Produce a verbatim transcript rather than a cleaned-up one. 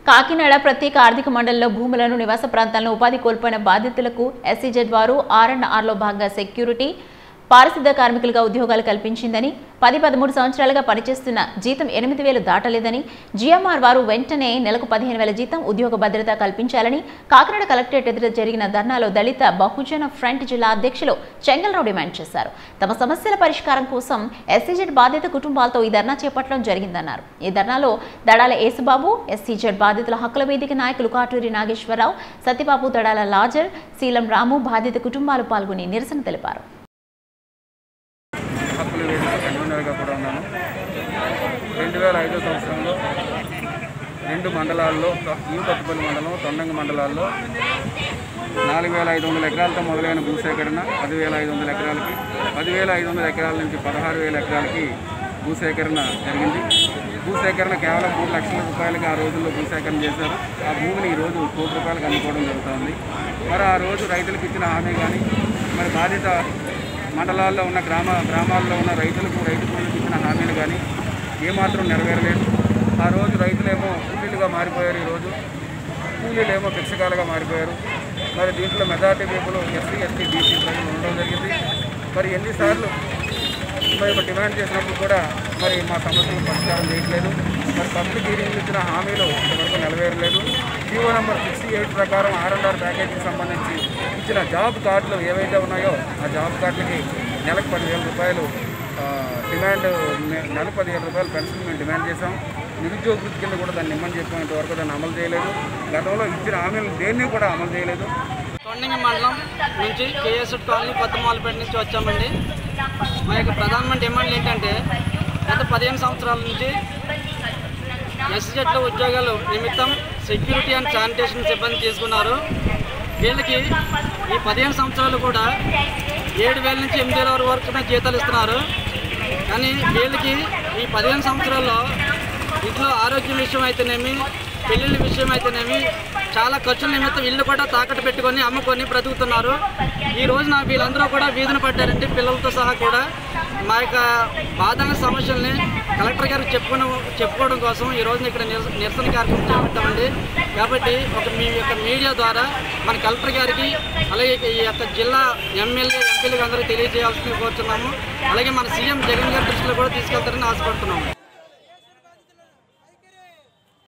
కాకినాడ ప్రత్యేక ఆర్థిక మండలిలో భూములను నివాస ప్రాంతాలను ఉపాధి కోల్పోయిన బాధితులకు ఎస్సీజెడ్ వారు ఆర్ అండ్ ఆర్లో భాగంగా సెక్యూరిటీ పారిశుద్ధ కార్మికులుగా ఉద్యోగాలు కల్పించిందని పది పదమూడు సంవత్సరాలుగా పనిచేస్తున్న జీతం ఎనిమిది వేలు దాటలేదని జీఎంఆర్ వారు వెంటనే నెలకు పదిహేను వేల జీతం ఉద్యోగ భద్రత కల్పించాలని కాకినాడ కలెక్టరేట్ ఎదుట జరిగిన ధర్నాలో దళిత బహుజన ఫ్రంట్ జిల్లా అధ్యక్షులు చెంగల్రావు డిమాండ్ చేశారు. తమ సమస్యల పరిష్కారం కోసం ఎస్సీజెడ్ బాధిత కుటుంబాలతో ఈ ధర్నా చేపట్టడం జరిగిందన్నారు. ఈ ధర్నాలో దడాల యేసుబాబు, ఎస్సీజెడ్ బాధితుల హక్కుల వేదిక నాయకులు కాటూరి నాగేశ్వరరావు, సత్యబాబు, దడాల లాజర్, శీలం రాము బాధిత కుటుంబాలు పాల్గొని నిరసన తెలిపారు. హక్కుల వేదిక కన్వీనర్గా కూడా ఉన్నాను. రెండు వేల ఐదో సంవత్సరంలో రెండు మండలాల్లో ఈపత్తిపల్లి మండలం, తొండంగి మండలాల్లో నాలుగు వేల ఐదు వందల ఎకరాలతో మొదలైన భూసేకరణ పదివేల ఐదు వందల ఎకరాలకి పదివేల ఐదు వందల ఎకరాల నుంచి పదహారు వేల ఎకరాలకి భూసేకరణ జరిగింది. భూసేకరణ కేవలం మూడు లక్షల రూపాయలకి ఆ రోజుల్లో భూసేకరణ చేశారు. ఆ భూమిని ఈరోజు కోటి రూపాయలకు అమ్ముకోవడం జరుగుతుంది. మరి ఆ రోజు రైతులకు ఇచ్చిన హామీ కానీ, మరి బాధిత మండలాల్లో ఉన్న గ్రామ గ్రామాల్లో ఉన్న రైతులకు రైతు కూలీలకు ఇచ్చిన హామీలు కానీ ఏమాత్రం నెరవేరలేదు. ఆ రోజు రైతులేమో కూలీలుగా మారిపోయారు, ఈరోజు కూలీలేమో భిక్షకాలుగా మారిపోయారు. మరి దీంట్లో majority people SC ST BC ప్రజలు ఉండడం జరిగింది. మరి ఎన్నిసార్లు మేము డిమాండ్ చేసినప్పుడు కూడా మరి మా సమస్యలు పరిష్కారం చేయట్లేదు. మరి పబ్లిక్ హీరింగ్లు ఇచ్చిన హామీలు ఇంతవరకు నెరవేరలేదు. జీవో నెంబర్ సిక్స్టీ ఎయిట్ ప్రకారం ఆర్ అండ్ ఆర్ ప్యాకేజీకి సంబంధించి ఇచ్చిన జాబ్ కార్డులు ఏవైతే ఉన్నాయో ఆ జాబ్ కార్డులకి నెలకు పదివేల రూపాయలు డిమాండ్, నెల పదిహేను రూపాయలు పెన్షన్ మేము డిమాండ్ చేసాం. నిరుద్యోగ వృత్తి కింద కూడా దాన్ని ఇమ్మని చెప్పాం. ఇంతవరకు దాన్ని అమలు చేయలేదు. గతంలో ఇచ్చిన హామీలు దేన్ని కూడా అమలు చేయలేదు. తొండంగి మండలం నుంచి కెఎస్ కాలనీ కొత్తమాలపేట నుంచి వచ్చామండి. మా యొక్క ప్రధానమైన డిమాండ్లు ఏంటంటే గత పదిహేను సంవత్సరాల నుంచి ఎస్సీజెడ్లో ఉద్యోగాలు నిమిత్తం సెక్యూరిటీ అండ్ శానిటేషన్ సిబ్బంది తీసుకున్నారు. వీళ్ళకి ఈ పదిహేను సంవత్సరాలు కూడా ఏడు వేల నుంచి ఎనిమిది వేల వరకు జీతాలు ఇస్తున్నారు. కానీ వీళ్ళకి ఈ పదిహేను సంవత్సరాల్లో ఇంట్లో ఆరోగ్యం విషయం అయితేనేమి, పెళ్ళిళ్ళ విషయం అయితేనేమి చాలా ఖర్చుల నిమిత్తం ఇల్లు కూడా తాకట్టు పెట్టుకొని అమ్ముకొని బ్రతుకుతున్నారు. ఈ రోజున వీళ్ళందరూ కూడా వీధిన పడ్డారంటే పిల్లలతో సహా కూడా. మా యొక్క బాధల సమస్యల్ని కలెక్టర్ గారికి చెప్పుకుని చెప్పుకోవడం కోసం ఈ రోజున ఇక్కడ నిరసన కార్యక్రమం చేపట్టామండి. కాబట్టి ఒక మీ యొక్క మీడియా ద్వారా మన కలెక్టర్ గారికి, అలాగే ఈ యొక్క జిల్లా ఎమ్మెల్యే ఎంపీలకు అందరూ తెలియజేయాల్సింది కోరుతున్నాము. అలాగే మన సీఎం జగన్ గారి దృష్టిలో కూడా తీసుకెళ్తారని ఆశపడుతున్నాము.